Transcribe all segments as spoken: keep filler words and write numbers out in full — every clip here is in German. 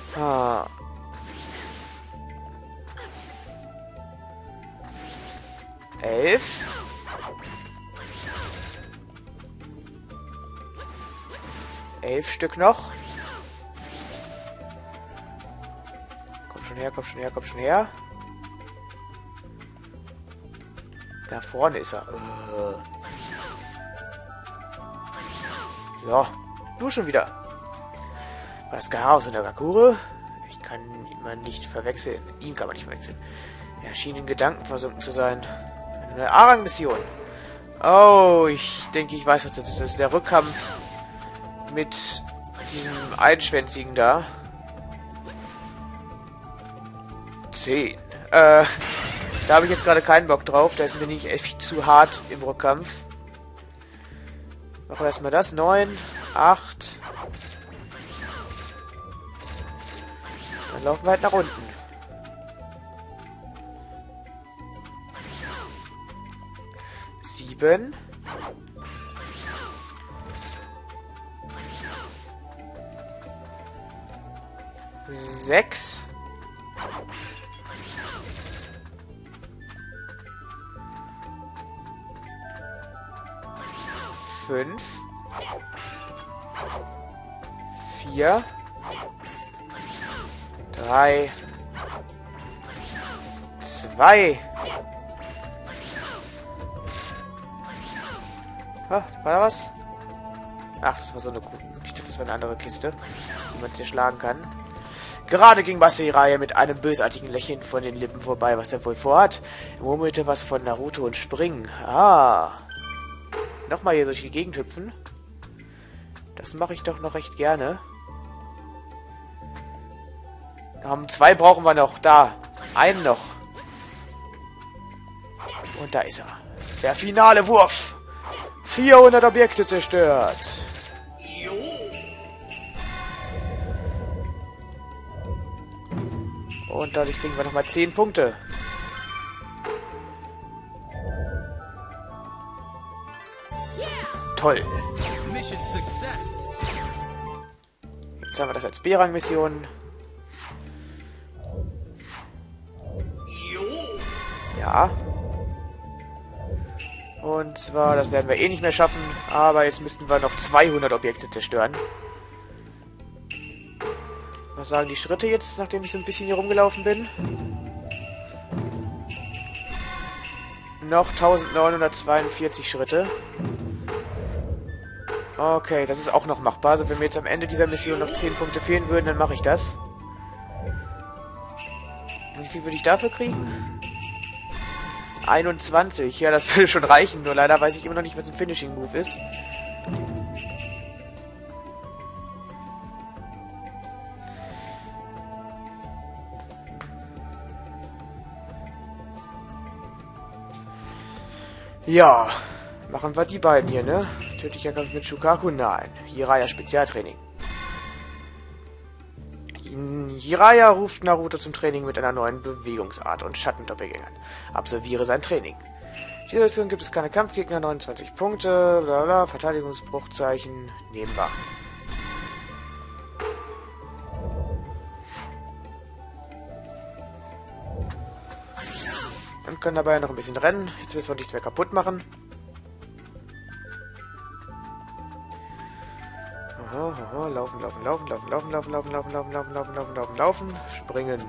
Ah. Elf. Elf Stück noch. Komm schon her, komm schon her, komm schon her. Da vorne ist er. Äh. So, du schon wieder. War das Chaos in der Gakure? Ich kann ihn nicht verwechseln. Ihn kann man nicht verwechseln. Er schien in Gedanken versunken zu sein. Eine Arang-Mission. Oh, ich denke, ich weiß, was das ist. Das ist der Rückkampf mit diesem Einschwänzigen da. Zehn. Äh, da habe ich jetzt gerade keinen Bock drauf. Da ist mir nicht echt zu hart im Rückkampf. Machen wir erstmal das. Neun, acht. Dann laufen wir halt nach unten. Sieben. Sechs. Fünf. Vier. Drei. Zwei. Ah, war da was? Ach, das war so eine... Ich dachte, das war eine andere Kiste, die man zerschlagen kann. Gerade ging Masahiraya mit einem bösartigen Lächeln von den Lippen vorbei, was er wohl vorhat. Er murmelte was von Naruto und Springen. Ah. Nochmal hier durch die Gegend hüpfen. Das mache ich doch noch recht gerne. Um, zwei brauchen wir noch. Da. Einen noch. Und da ist er. Der finale Wurf. vierhundert Objekte zerstört. Und dadurch kriegen wir nochmal zehn Punkte. Toll. Jetzt haben wir das als B-Rang-Mission. Ja. Und zwar, das werden wir eh nicht mehr schaffen, aber jetzt müssten wir noch zweihundert Objekte zerstören. Was sagen die Schritte jetzt, nachdem ich so ein bisschen hier rumgelaufen bin? Noch eintausendneunhundertzweiundvierzig Schritte. Okay, das ist auch noch machbar. Also wenn mir jetzt am Ende dieser Mission noch zehn Punkte fehlen würden, dann mache ich das. Wie viel würde ich dafür kriegen? einundzwanzig. Ja, das würde schon reichen. Nur leider weiß ich immer noch nicht, was ein Finishing Move ist. Ja, machen wir die beiden hier, ne? Tödlicher Kampf mit Shukaku? Nein. Jiraiya Spezialtraining. Jiraiya ruft Naruto zum Training mit einer neuen Bewegungsart und Schattendoppelgängern. Absolviere sein Training. In dieser Situation gibt es keine Kampfgegner, neunundzwanzig Punkte, bla bla, Verteidigungsbruchzeichen, nehmen wir. Und können dabei noch ein bisschen rennen. Jetzt müssen wir nichts mehr kaputt machen. Aha, aha, laufen, laufen, laufen, laufen, laufen, laufen, laufen, laufen, laufen, laufen, laufen, laufen, laufen, laufen, springen.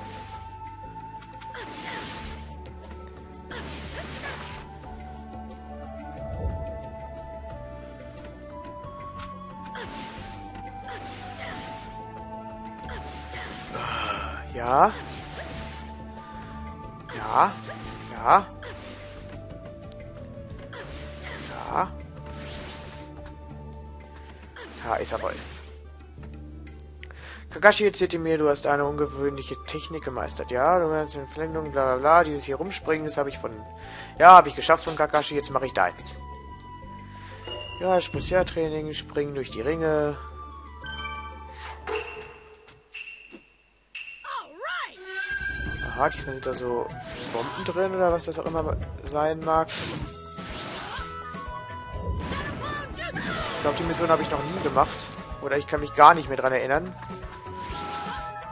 Ja. Ja. Ja. Ja. Ja, ist er wohl. Kakashi erzählte mir, du hast eine ungewöhnliche Technik gemeistert. Ja, du hast eine Verlängerung, bla bla bla. Dieses hier rumspringen, das habe ich von... Ja, habe ich geschafft von Kakashi, jetzt mache ich deins. Ja, Spezialtraining, springen durch die Ringe. Aha, diesmal sind da so Bomben drin, oder was das auch immer sein mag. Ich glaube, die Mission habe ich noch nie gemacht. Oder ich kann mich gar nicht mehr dran erinnern.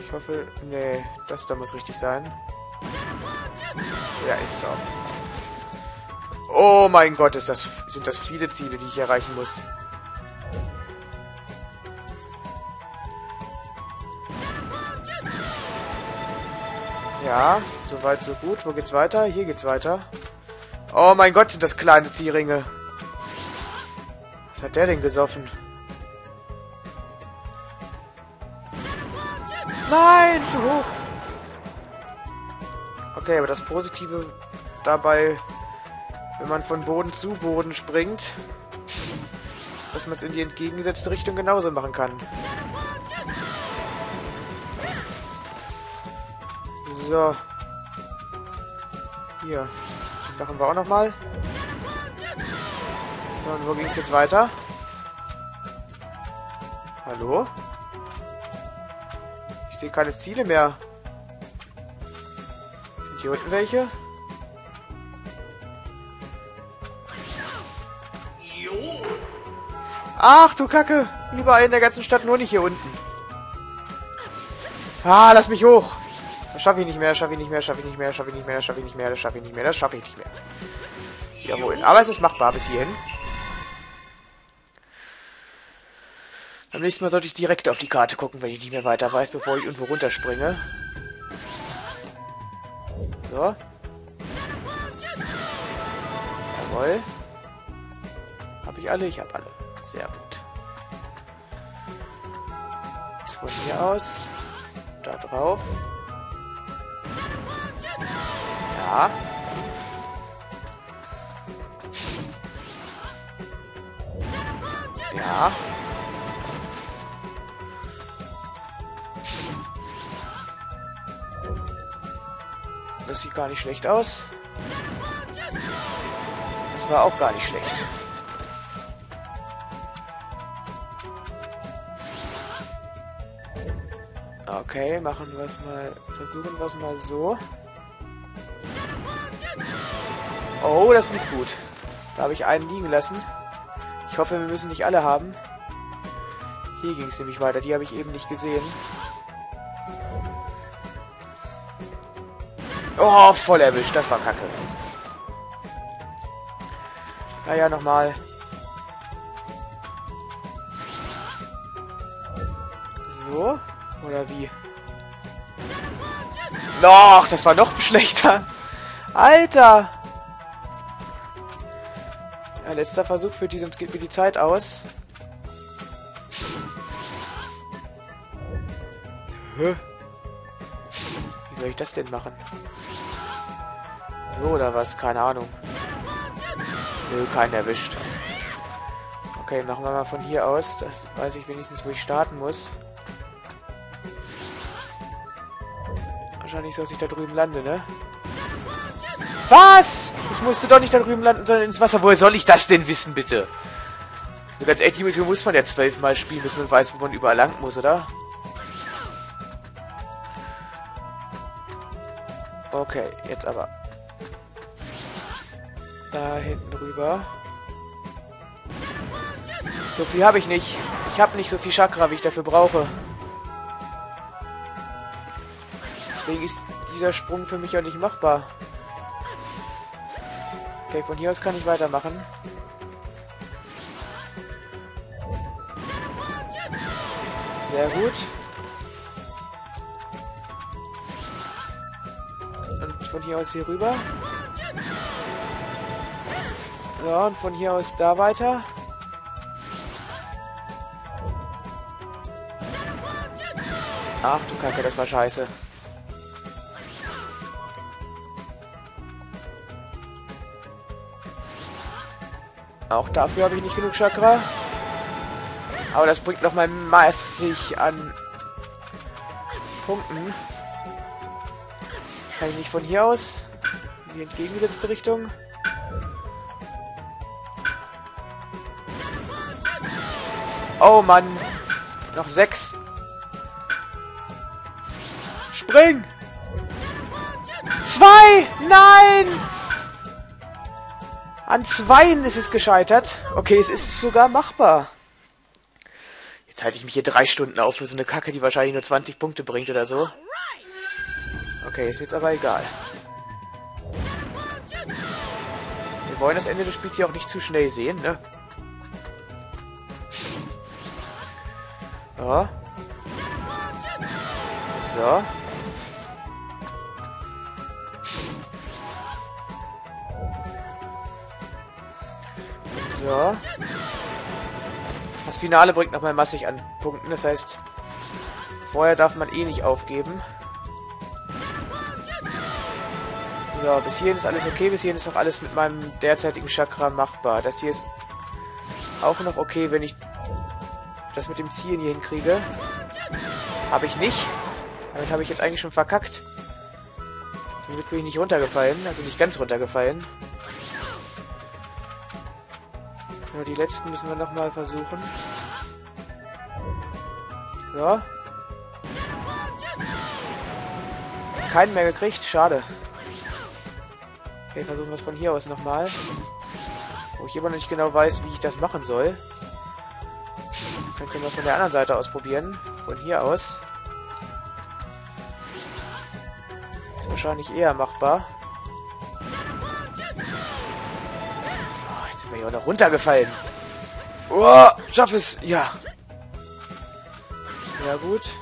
Ich hoffe... Nee, das da muss richtig sein. Ja, ist es auch. Oh mein Gott, ist das, sind das viele Ziele, die ich erreichen muss. Ja, soweit so gut. Wo geht's weiter? Hier geht's weiter. Oh mein Gott, sind das kleine Ziehringe. Was hat der denn gesoffen? Nein, zu hoch. Okay, aber das Positive dabei, wenn man von Boden zu Boden springt, ist, dass man es in die entgegengesetzte Richtung genauso machen kann. So. Hier. Den machen wir auch nochmal. So, und wo ging es jetzt weiter? Hallo? Ich sehe keine Ziele mehr. Sind hier unten welche? Ach du Kacke! Überall in der ganzen Stadt, nur nicht hier unten. Ah, lass mich hoch! Das schaffe ich nicht mehr, schaffe ich nicht mehr, schaffe ich nicht mehr, schaffe ich nicht mehr, schaffe ich nicht mehr, das schaffe ich nicht mehr, das schaffe ich nicht mehr. Wiederholen. Aber es ist machbar bis hierhin. Beim nächsten Mal sollte ich direkt auf die Karte gucken, wenn ich nicht mehr weiter weiß, bevor ich irgendwo runterspringe. So. Jawohl. Hab ich alle? Ich hab alle. Sehr gut. Jetzt von hier aus. Da drauf. Ja. Ja. Das sieht gar nicht schlecht aus. Das war auch gar nicht schlecht. Okay, machen wir es mal, versuchen wir es mal so. Oh, das lief gut. Da habe ich einen liegen lassen. Ich hoffe, wir müssen nicht alle haben. Hier ging es nämlich weiter, die habe ich eben nicht gesehen. Oh, voll erwischt, das war kacke. Naja, nochmal. So, oder wie? Doch, das war noch schlechter. Alter! Ja, letzter Versuch für die, sonst geht mir die Zeit aus. Hä? Wie soll ich das denn machen? So oder was? Keine Ahnung. Nö, keinen erwischt. Okay, machen wir mal von hier aus. Das weiß ich wenigstens, wo ich starten muss. Wahrscheinlich so, dass ich da drüben lande, ne? Was? Ich musste doch nicht da drüben landen, sondern ins Wasser. Woher soll ich das denn wissen, bitte? So ganz ehrlich, die Mission muss man ja zwölfmal spielen, bis man weiß, wo man überall lang muss, oder? Okay, jetzt aber. Da hinten rüber. So viel habe ich nicht. Ich habe nicht so viel Chakra, wie ich dafür brauche. Deswegen ist dieser Sprung für mich auch nicht machbar. Okay, von hier aus kann ich weitermachen. Sehr gut. Und von hier aus hier rüber. Ja, und von hier aus da weiter. Ach du Kacke, das war scheiße. Auch dafür habe ich nicht genug Chakra. Aber das bringt nochmal massig an Punkten. Kann ich nicht von hier aus? In die entgegengesetzte Richtung. Oh Mann. Noch sechs. Spring! Zwei! Nein! An zweien ist es gescheitert. Okay, es ist sogar machbar. Jetzt halte ich mich hier drei Stunden auf für so eine Kacke, die wahrscheinlich nur zwanzig Punkte bringt oder so. Okay, jetzt wird's aber egal. Wir wollen das Ende des Spiels hier auch nicht zu schnell sehen, ne? So. So. So. Das Finale bringt nochmal massig an Punkten, das heißt, vorher darf man eh nicht aufgeben. So, bis hierhin ist alles okay, bis hierhin ist auch alles mit meinem derzeitigen Chakra machbar. Das hier ist auch noch okay, wenn ich das mit dem Zielen hier hinkriege. Habe ich nicht. Damit habe ich jetzt eigentlich schon verkackt. Zum Glück bin ich nicht runtergefallen, also nicht ganz runtergefallen. Nur die letzten müssen wir nochmal versuchen. So. Keinen mehr gekriegt, schade. Okay, versuchen wir es von hier aus nochmal. Wo ich immer noch nicht genau weiß, wie ich das machen soll. Könnt ihr mal von der anderen Seite aus probieren. Von hier aus. Ist wahrscheinlich eher machbar. Oh, jetzt sind wir hier auch noch runtergefallen. Oh, schaff es! Ja. Ja, gut.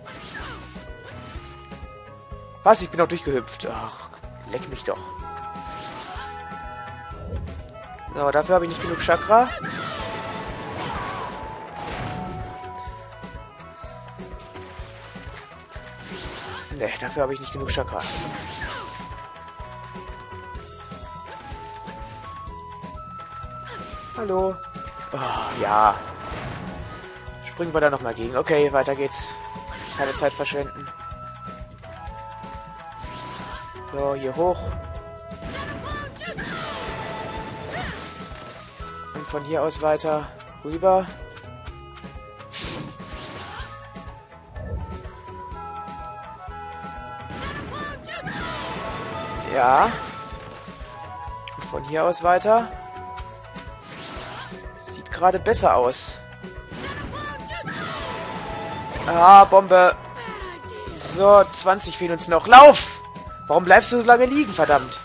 Was? Ich bin auch durchgehüpft. Ach, leck mich doch. So, dafür habe ich nicht genug Chakra. Ne, dafür habe ich nicht genug Chakra. Hallo. Oh, ja. Springen wir da nochmal gegen. Okay, weiter geht's. Keine Zeit verschwenden. So, hier hoch. Und von hier aus weiter rüber. Ja. Und von hier aus weiter. Sieht gerade besser aus. Ah, Bombe. So, zwanzig fehlen uns noch. Lauf! Warum bleibst du so lange liegen, verdammt?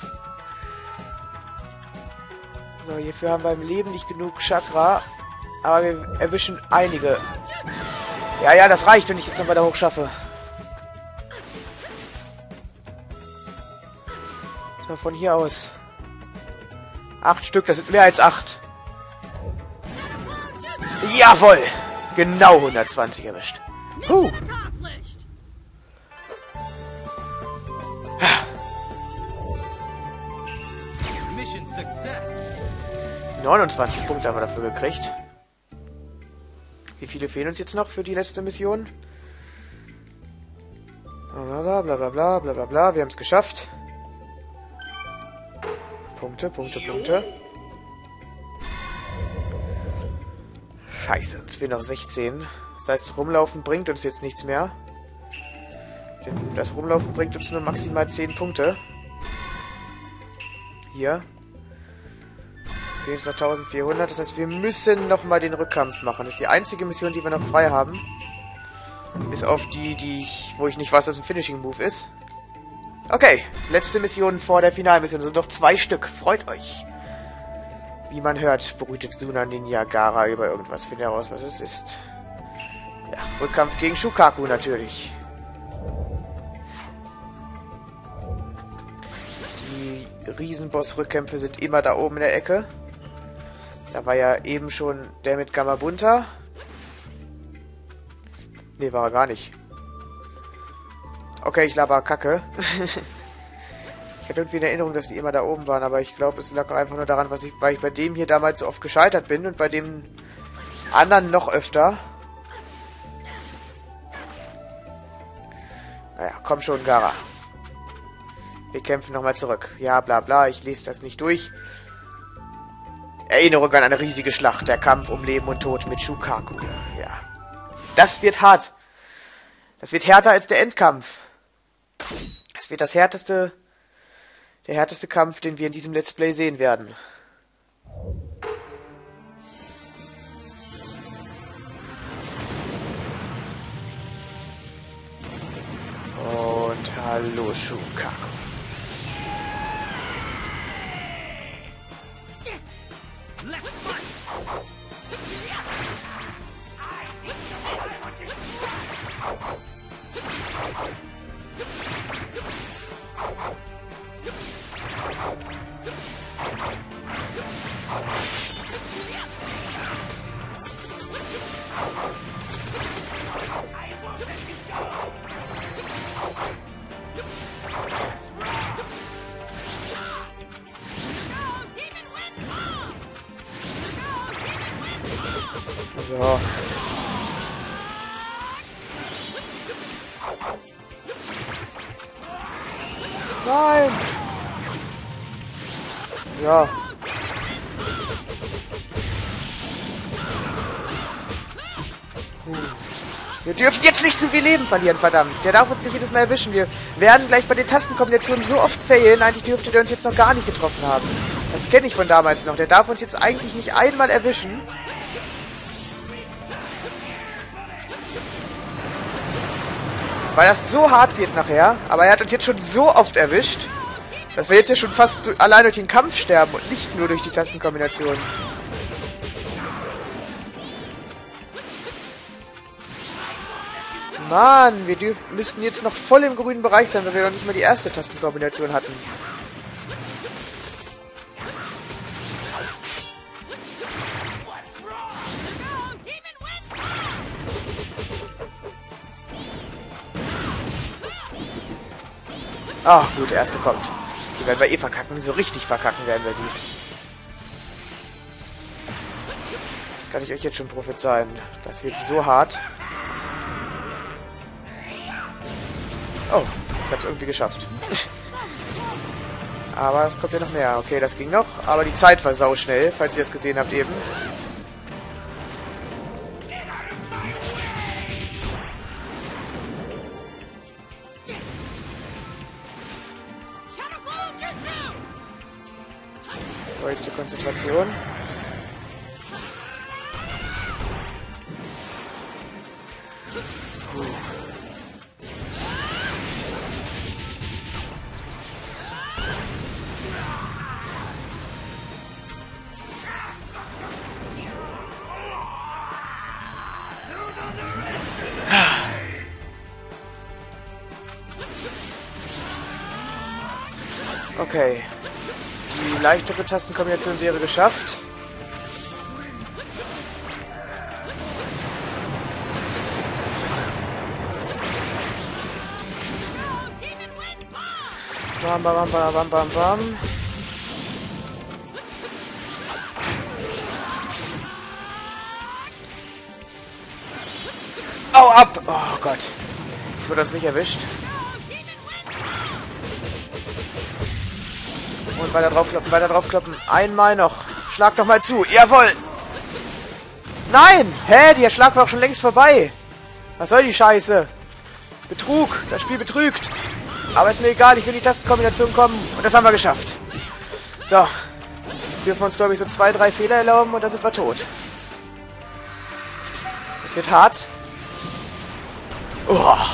So, hierfür haben wir im Leben nicht genug Chakra. Aber wir erwischen einige. Ja, ja, das reicht, wenn ich jetzt noch weiter hoch schaffe. So, von hier aus. Acht Stück, das sind mehr als acht. Jawohl! Genau hundertzwanzig erwischt. Huh. neunundzwanzig Punkte haben wir dafür gekriegt. Wie viele fehlen uns jetzt noch für die letzte Mission? Blablabla, blablabla, blablabla. Wir haben es geschafft. Punkte, Punkte, Punkte. Scheiße, uns fehlen noch sechzehn. Das heißt, Rumlaufen bringt uns jetzt nichts mehr. Denn das Rumlaufen bringt uns nur maximal zehn Punkte. Hier. Fehlen uns noch eintausendvierhundert. Das heißt, wir müssen nochmal den Rückkampf machen. Das ist die einzige Mission, die wir noch frei haben. Bis auf die, die ich, wo ich nicht weiß, dass ein Finishing Move ist. Okay, letzte Mission vor der Finalmission. Es sind noch zwei Stück. Freut euch. Wie man hört, brütet Suna Ninja Gaara über irgendwas. Finde heraus, was es ist. Ja, Rückkampf gegen Shukaku natürlich. Die Riesenboss-Rückkämpfe sind immer da oben in der Ecke. Da war ja eben schon der mit Gamabunta. Ne, war er gar nicht. Okay, ich laber Kacke. Ich hatte irgendwie in Erinnerung, dass die immer da oben waren, aber ich glaube, es lag einfach nur daran, was ich, weil ich bei dem hier damals so oft gescheitert bin und bei dem anderen noch öfter. Naja, komm schon, Gaara. Wir kämpfen nochmal zurück. Ja, bla bla, ich lese das nicht durch. Erinnerung an eine riesige Schlacht, der Kampf um Leben und Tod mit Shukaku. Ja. Das wird hart. Das wird härter als der Endkampf. Es wird das härteste, der härteste Kampf, den wir in diesem Let's Play sehen werden. Hallo, Shukaku. So. Nein! Ja. Puh. Wir dürfen jetzt nicht zu viel Leben verlieren, verdammt. Der darf uns nicht jedes Mal erwischen. Wir werden gleich bei den Tastenkombinationen so oft failen. Eigentlich dürfte der uns jetzt noch gar nicht getroffen haben. Das kenne ich von damals noch. Der darf uns jetzt eigentlich nicht einmal erwischen. Weil das so hart wird nachher. Aber er hat uns jetzt schon so oft erwischt, dass wir jetzt ja schon fast allein durch den Kampf sterben und nicht nur durch die Tastenkombination. Mann, wir dürf müssten jetzt noch voll im grünen Bereich sein, weil wir noch nicht mal die erste Tastenkombination hatten. Ah, gut, der erste kommt. Die werden wir eh verkacken. So richtig verkacken werden wir die. Das kann ich euch jetzt schon prophezeien. Das wird so hart. Oh, ich hab's irgendwie geschafft. Aber es kommt ja noch mehr. Okay, das ging noch. Aber die Zeit war sauschnell, falls ihr das gesehen habt eben. So, jetzt die Konzentration. Puh. Okay. Die leichtere Tastenkombination wäre geschafft. Bam, bam, bam, bam, bam, bam. Au, ab! Oh Gott. Das wird uns nicht erwischt. Und weiter draufkloppen, weiter draufkloppen. Einmal noch. Schlag doch mal zu. Jawohl! Nein! Hä? Der Schlag war auch schon längst vorbei. Was soll die Scheiße? Betrug. Das Spiel betrügt. Aber ist mir egal. Ich will in die Tastenkombination kommen. Und das haben wir geschafft. So. Jetzt dürfen wir uns, glaube ich, so zwei, drei Fehler erlauben und dann sind wir tot. Es wird hart. Oh.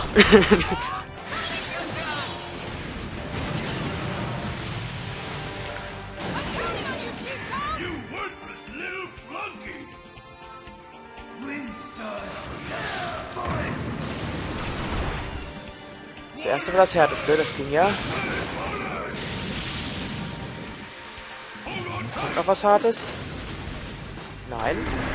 Das erste war das härteste, das ging ja. Kommt noch was Hartes? Nein.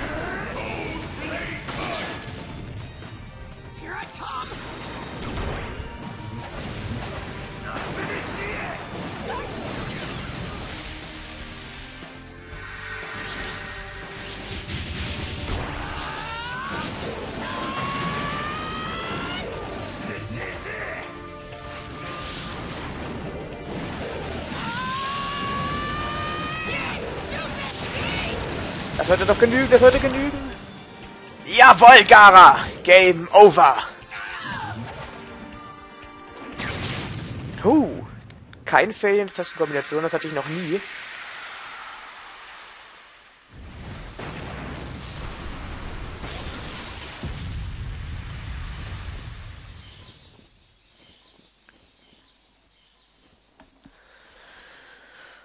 Das sollte doch genügen, das sollte genügen. Jawohl, Gaara! Game over! Huh. Kein Fail in Tastenkombination, das hatte ich noch nie.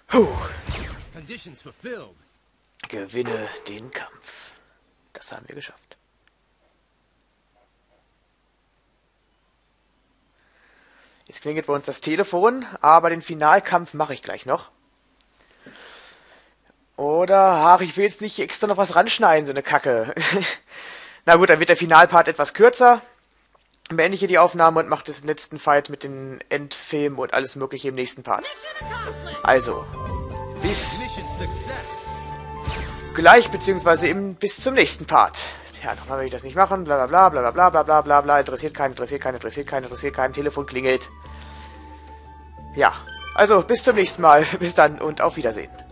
Puh. Gewinne den Kampf. Das haben wir geschafft. Jetzt klingelt bei uns das Telefon, aber den Finalkampf mache ich gleich noch. Oder, ach, ich will jetzt nicht extra noch was ranschneiden, so eine Kacke. Na gut, dann wird der Finalpart etwas kürzer. Beende ich hier die Aufnahme und mache den letzten Fight mit den Endfilmen und alles mögliche im nächsten Part. Also, bis gleich, beziehungsweise im, bis zum nächsten Part. Ja, nochmal will ich das nicht machen, bla bla bla bla bla bla bla bla bla, interessiert keinen, interessiert keinen, interessiert keinen, interessiert keinen, Telefon klingelt. Ja, also bis zum nächsten Mal, bis dann und auf Wiedersehen.